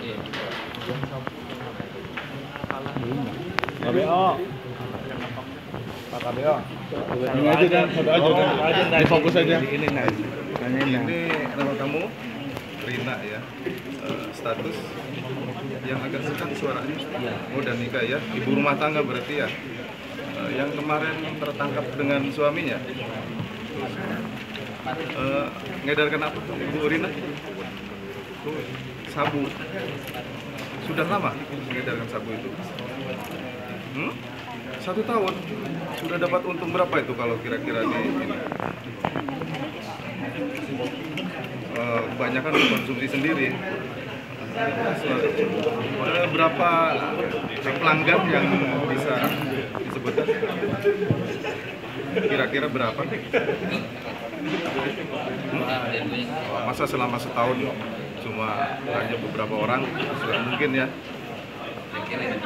KBO. Pak KBO. Ini aja dan satu aja dan fokus aja. Ini nama kamu Rina ya. Status yang agak sekan suaranya. Oh, dan nikah ya. Ibu rumah tangga berarti ya. Yang kemarin tertangkap dengan suaminya. Ngedarkan apa tuh Ibu Rina? Sabu. Sudah lama mengedarkan sabu itu? 1 tahun. Sudah dapat untung berapa itu kalau kira-kira di ini? Kebanyakan konsumsi sendiri. Berapa pelanggan yang bisa disebutkan? Kira-kira berapa? Masa selama setahun cuma hanya beberapa orang? Sudah mungkin ya.